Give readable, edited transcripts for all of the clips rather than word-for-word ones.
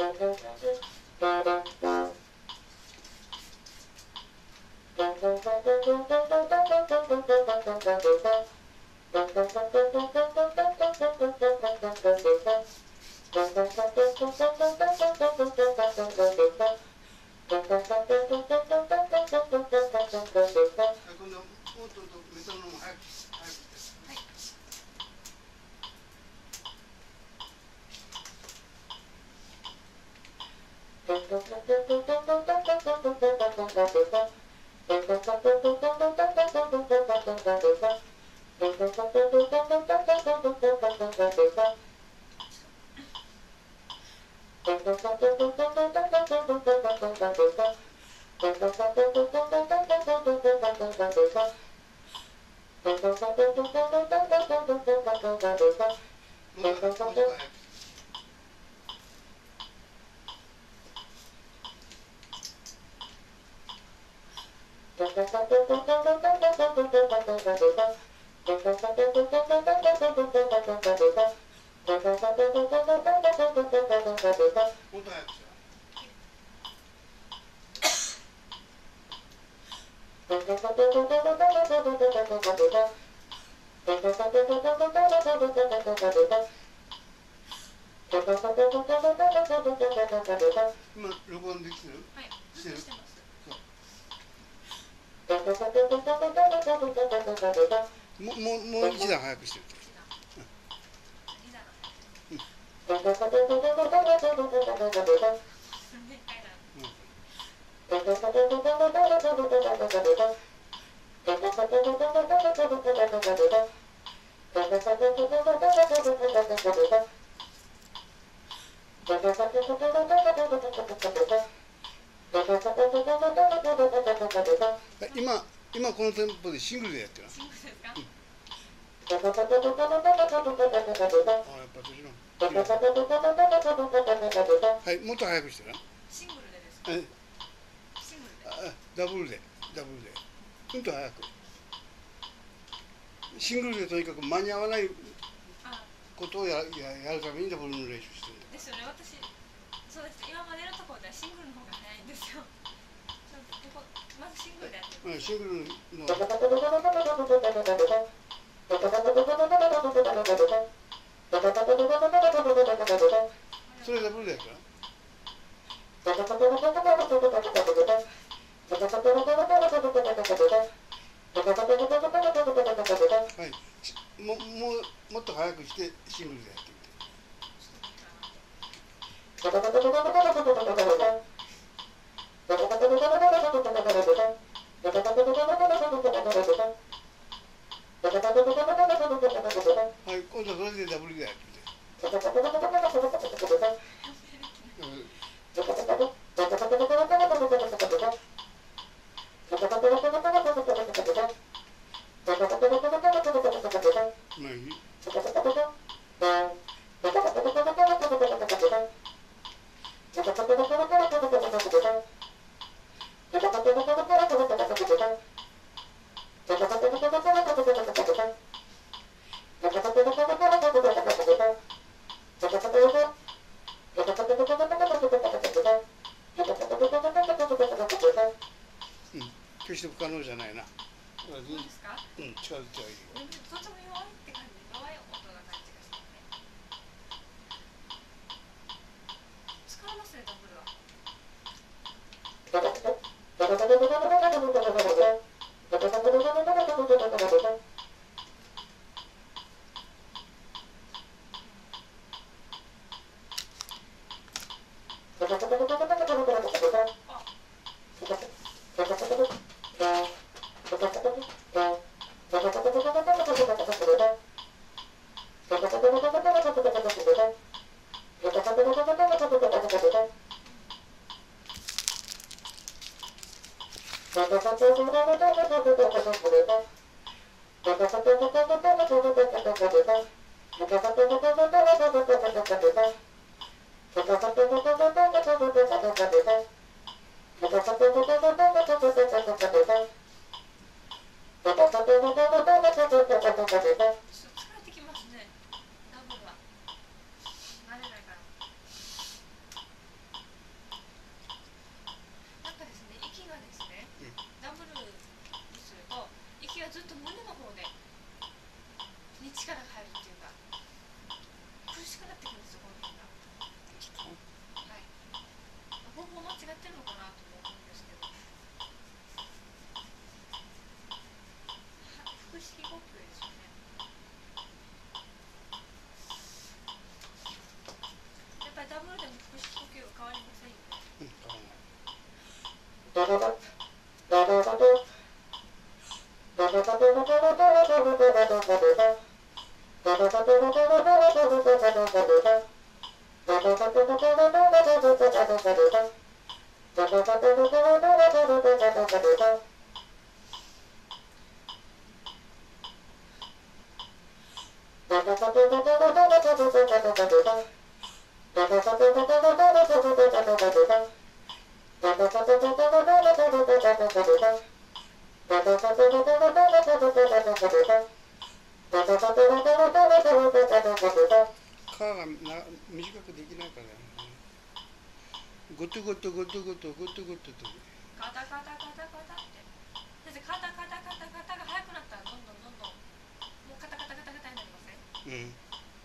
今録音できてる？ はい、 してる？ してます。 もう一段早くしてる。今このテンポでシングルでやってる。 シングルですか？ あ、やっぱはい、もっと早くしてな。 シングルでですか？シングルで。 ダブルで。うんと早く。シングルでとにかく間に合わないことをやるためにダブルの練習してる。 ですよね、私、そうです。今までのところではシングルの方が早いんですよ。まずシングルでやってます。 シングルの。それダブルだから。はい。もっと早くしてシングルでやってみて。はい、今度はそれでダブルでやってみて。決して不可能じゃないな。 そうですか？ うん、近づいてはいいよ。 とても弱いって感じ、弱い音な感じがしますね。疲れますね、ダブルは。てきますね、ダブルは。慣れないから。 皮が短くできないからね。ゴトゴトゴトゴトゴトゴトと。 カタカタカタカタって。先生、カタカタカタカタが速くなったらどんどんどんどんもうカタカタカタカタになりません？うん。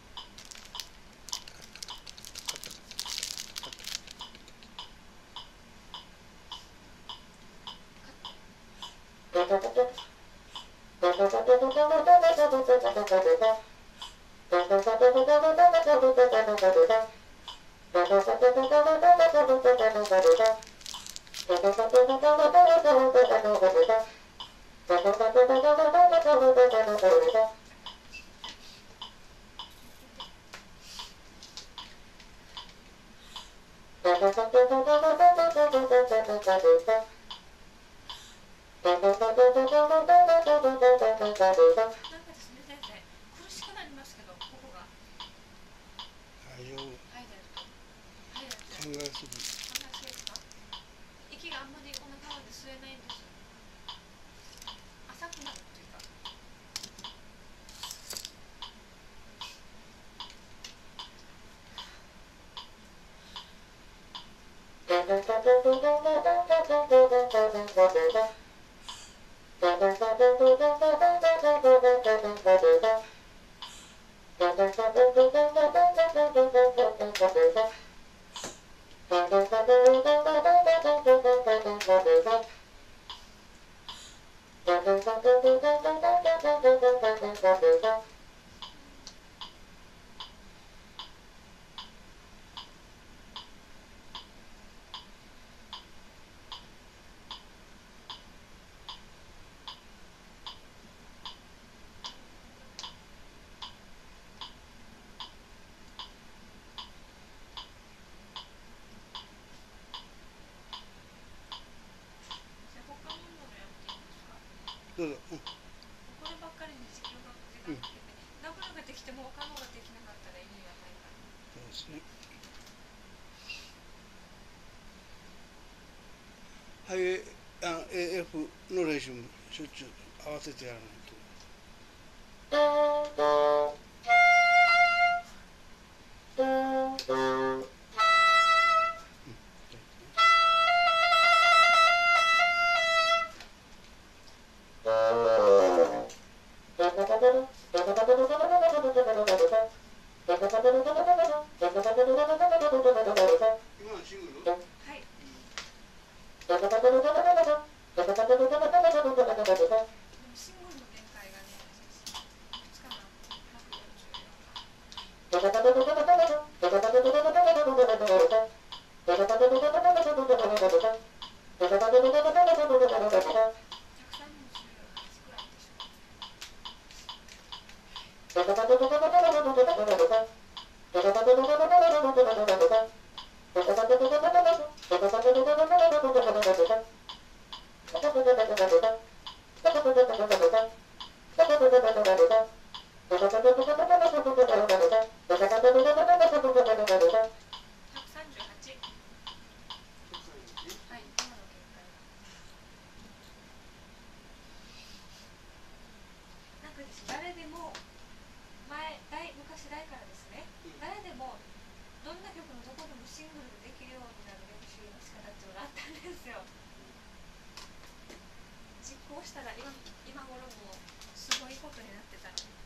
どうぞ。こればっかりに時間がかけて、ダブルができても他のができなかったら意味がないから。そうですね。はい、AF の練習もしょっちゅう合わせてやらないと。実行したら今頃もうすごいことになってたの。